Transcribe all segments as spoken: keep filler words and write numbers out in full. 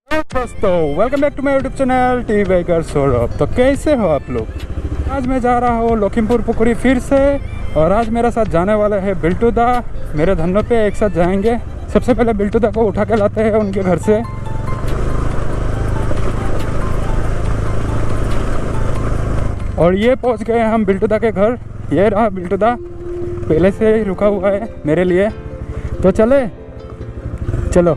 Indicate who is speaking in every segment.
Speaker 1: दोस्तों welcome back to my YouTube channel T biker Saurabh. तो कैसे हो आप लोग? आज मैं जा रहा हूँ लखीमपुर पुखरी फिर से, और आज मेरे साथ जाने वाला है बिल्टू दा। मेरे धन्नो पे एक साथ जाएंगे। सबसे पहले बिल्टू दा को उठा के लाते हैं उनके घर से। और ये पहुँच गए हम बिल्टू दा के घर। ये रहा बिल्टू दा, पहले से ही रुका हुआ है मेरे लिए। तो चले चलो।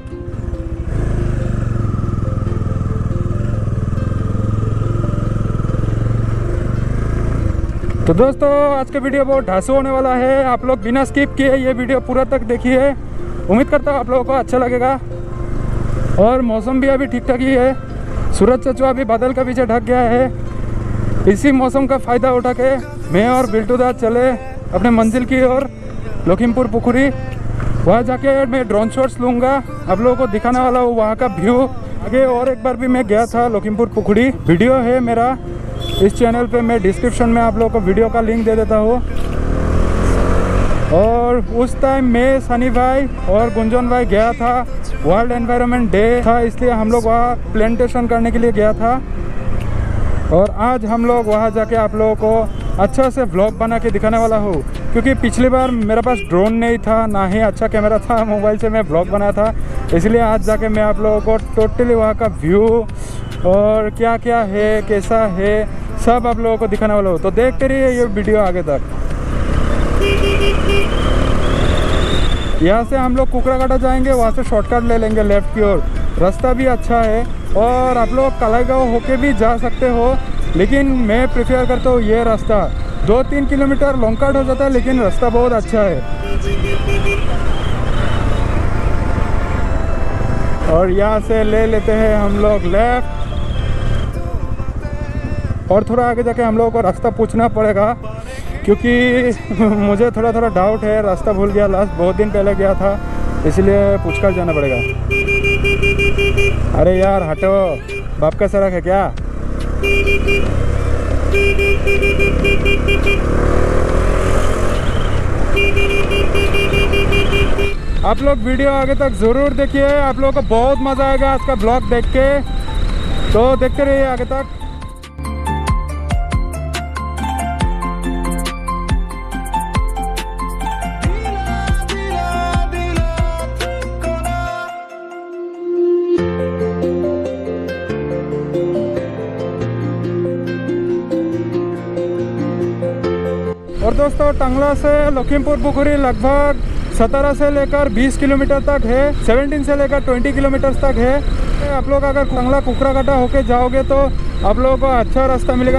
Speaker 1: तो दोस्तों आज का वीडियो बहुत ढांसू होने वाला है। आप लोग बिना स्किप किए ये वीडियो पूरा तक देखिए। उम्मीद करता हूँ आप लोगों को अच्छा लगेगा। और मौसम भी अभी ठीक ठाक ही है। सूरज चचुआ अभी बादल का पीछे ढक गया है। इसी मौसम का फ़ायदा उठा के मैं और बिल्टू दा चले अपने मंजिल की ओर, लखीमपुर पुखरी। वहाँ जाके मैं ड्रोन शॉट्स लूँगा, आप लोगों को दिखाने वाला हूँ वहाँ का व्यू। आगे और एक बार भी मैं गया था लखीमपुर पुखरी, वीडियो है मेरा इस चैनल पे। मैं डिस्क्रिप्शन में आप लोगों को वीडियो का लिंक दे देता हूँ। और उस टाइम मैं सनी भाई और गुंजन भाई गया था, वर्ल्ड एनवायरनमेंट डे था, इसलिए हम लोग वहाँ प्लांटेशन करने के लिए गया था। और आज हम लोग वहाँ जाके आप लोगों को अच्छा से व्लॉग बना के दिखाने वाला हूँ। क्योंकि पिछली बार मेरे पास ड्रोन नहीं था, ना ही अच्छा कैमरा था, मोबाइल से मैं व्लॉग बनाया था। इसलिए आज जाके मैं आप लोगों को टोटली वहाँ का व्यू और क्या क्या है, कैसा है, सब आप लोगों को दिखाने वाला हूँ। तो देखते रहिए ये वीडियो आगे तक। यहाँ से हम लोग कुकराकाटा जाएंगे, वहाँ से शॉर्टकट ले लेंगे लेफ़्ट की ओर। रास्ता भी अच्छा है और आप लोग कलाईगांव होके भी जा सकते हो, लेकिन मैं प्रेफर करता हूँ ये रास्ता। दो तीन किलोमीटर लॉन्ग कट हो जाता है, लेकिन रास्ता बहुत अच्छा है। और यहाँ से ले लेते हैं हम लोग लेफ्ट। और थोड़ा आगे जाके हम लोगों को रास्ता पूछना पड़ेगा, क्योंकि मुझे थोड़ा थोड़ा डाउट है, रास्ता भूल गया। लास्ट बहुत दिन पहले गया था, इसलिए पूछ कर जाना पड़ेगा। अरे यार हटो, बाप का सड़क है क्या? आप लोग वीडियो आगे तक ज़रूर देखिए, आप लोगों को बहुत मज़ा आएगा आज का ब्लॉग देख के। तो देखते रहिए आगे तक। और दोस्तों टंगला से लखीमपुर पुखरी लगभग सत्रह से लेकर बीस किलोमीटर तक है, सत्रह से लेकर बीस किलोमीटर तक है। आप लोग अगर टंगला कुकराकाटा होके जाओगे तो आप लोगों को अच्छा रास्ता मिलेगा।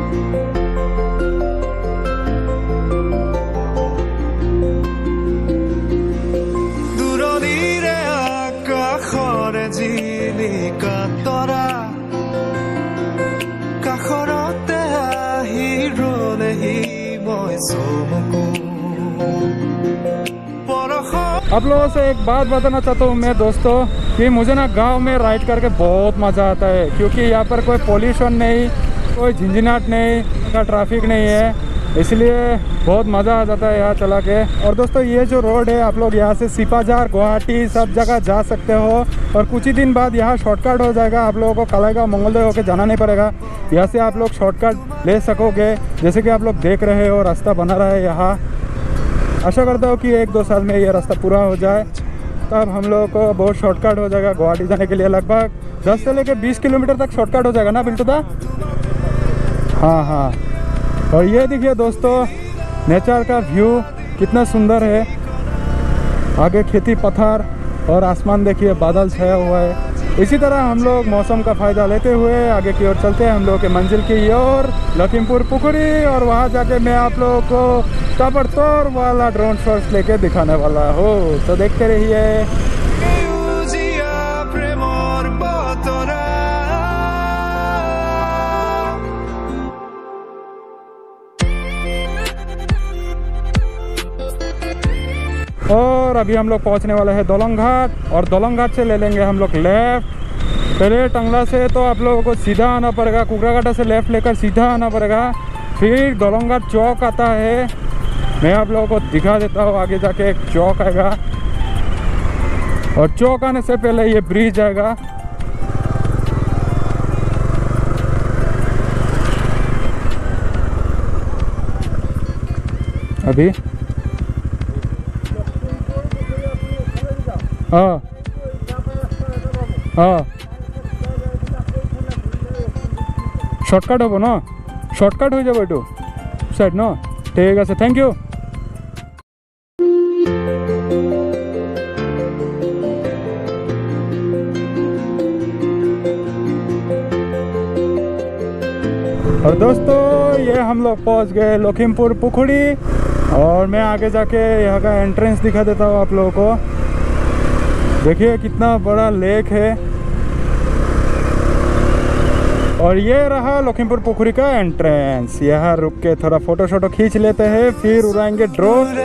Speaker 1: आप लोगों से एक बात बताना चाहता हूँ मैं दोस्तों, कि मुझे ना गांव में राइड करके बहुत मज़ा आता है। क्योंकि यहाँ पर कोई पोल्यूशन नहीं, कोई झंझनाहट नहीं, का ट्रैफिक नहीं है, इसलिए बहुत मज़ा आ जाता है यहाँ चला के। और दोस्तों ये जो रोड है, आप लोग यहाँ से सिपाझार, गुवाहाटी सब जगह जा सकते हो। और कुछ ही दिन बाद यहाँ शॉर्टकट हो जाएगा, आप लोगों को कलाईगांव मंगलदेव होकर जाना नहीं पड़ेगा। यहाँ से आप लोग शॉर्टकट ले सकोगे, जैसे कि आप लोग देख रहे हो रास्ता बना रहा है यहाँ। आशा करता हूँ कि एक दो साल में ये रास्ता पूरा हो जाए, तब हम लोगों को बहुत शॉर्टकट हो जाएगा गुवाहाटी जाने के लिए। लगभग दस से लेकर बीस किलोमीटर तक शॉर्टकट हो जाएगा ना बिल्टू दा? हाँ हाँ। और ये देखिए दोस्तों नेचर का व्यू कितना सुंदर है। आगे खेती पत्थर और आसमान देखिए, बादल छाया हुआ है। इसी तरह हम लोग मौसम का फ़ायदा लेते हुए आगे की ओर चलते हैं हम लोग के मंजिल की ओर, लखीमपुर पुखरी। और वहाँ जाके मैं आप लोगों को ताबड़तोड़ वाला ड्रोन शॉट्स लेके दिखाने वाला हो। तो देखते रहिए। और अभी हम लोग पहुंचने वाले हैं दोलंग घाट, और दोलंग घाट से ले लेंगे हम लोग लेफ्ट। पहले टंगला से तो आप लोगों को सीधा आना पड़ेगा, कुकराकाटा से लेफ्ट लेकर सीधा आना पड़ेगा। फिर दोलंग घाट चौक आता है, मैं आप लोगों को दिखा देता हूँ। आगे जाके एक चौक आएगा, और चौक आने से पहले ये ब्रिज आएगा। अभी हाँ हाँ शॉर्टकाट हम ना शॉर्टकाट हो जाए ये साइड ना ठीक है थैंक यू। और दोस्तों ये हम लोग पहुंच गए लखीमपुर पुखड़ी और मैं आगे जाके यहाँ का एंट्रेंस दिखा देता हूँ आप लोगों को। देखिए कितना बड़ा लेक है और ये रहा लखीमपुर पुखड़ी का एंट्रेंस। यहाँ रुक के थोड़ा फोटो शोटो खींच लेते हैं फिर उड़ाएंगे ड्रोन।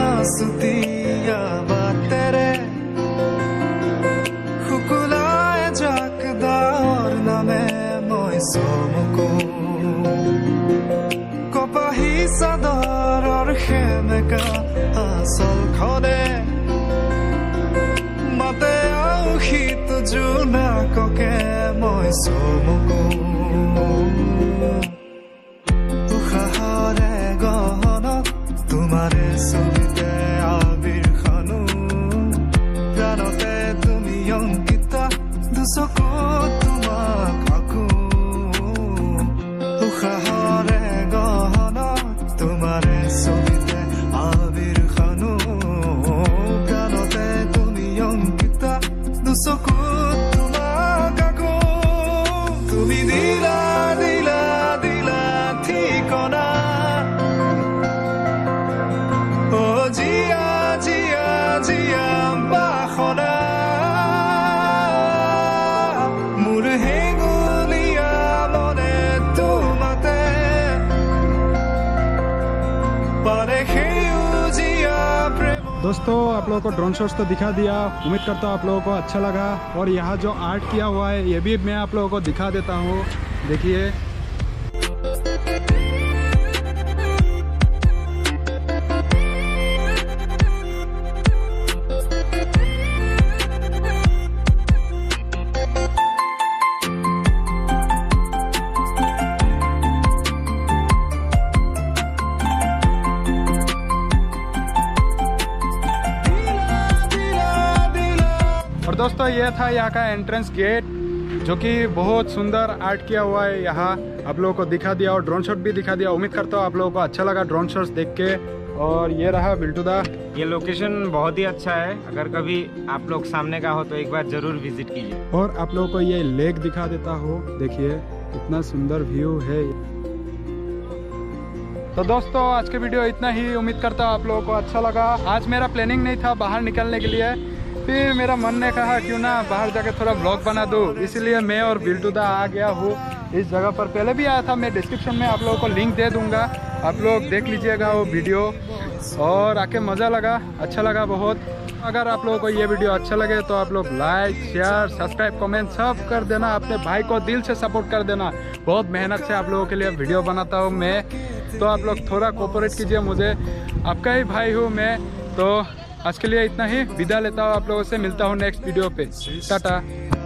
Speaker 2: तुम्हारे सुविते आबिर खानु प्राणते तुमी अंकिता दुसको तुमाक आकु उखाहरे गहना तुम्हारे सुविते आबिर खानु प्राणते तुमी अंकिता दुसको तुमाक आकु तुमी दिला दिला दिला ठिकाना
Speaker 1: दोस्तों आप लोगों को ड्रोन शॉट्स तो दिखा दिया, उम्मीद करता हूँ आप लोगों को अच्छा लगा। और यहाँ जो आर्ट किया हुआ है ये भी मैं आप लोगों को दिखा देता हूँ, देखिए। और दोस्तों ये था यहाँ का एंट्रेंस गेट जो कि बहुत सुंदर आर्ट किया हुआ है। यहाँ आप लोगों को दिखा दिया और ड्रोन शॉट भी दिखा दिया। उम्मीद करता हूँ आप लोगों को अच्छा लगा ड्रोन शॉट्स देख के। और ये रहा बिल्टूदा।
Speaker 3: ये लोकेशन बहुत ही अच्छा है, अगर कभी आप लोग सामने का हो तो एक बार जरूर विजिट कीजिए।
Speaker 1: और आप लोगों को ये लेक दिखा देता हूँ, देखिए कितना सुंदर व्यू है। तो दोस्तों आज के वीडियो इतना ही, उम्मीद करता हूँ आप लोगों को अच्छा लगा। आज मेरा प्लानिंग नहीं था बाहर निकलने के लिए, फिर मेरा मन ने कहा क्यों ना बाहर जाके थोड़ा ब्लॉग बना दूँ, इसलिए मैं और बिल्टूदा आ गया हूँ इस जगह पर। पहले भी आया था, मैं डिस्क्रिप्शन में आप लोगों को लिंक दे दूँगा, आप लोग देख लीजिएगा वो वीडियो। और आके मज़ा लगा, अच्छा लगा बहुत। अगर आप लोगों को ये वीडियो अच्छा लगे तो आप लोग लाइक शेयर सब्सक्राइब कमेंट सब कर देना। अपने भाई को दिल से सपोर्ट कर देना, बहुत मेहनत से आप लोगों के लिए वीडियो बनाता हूँ मैं, तो आप लोग थोड़ा कोऑपरेट कीजिए मुझे, आपका ही भाई हूँ मैं। तो आज के लिए इतना ही, विदा लेता हूँ आप लोगों से, मिलता हूँ नेक्स्ट वीडियो पे, टाटा।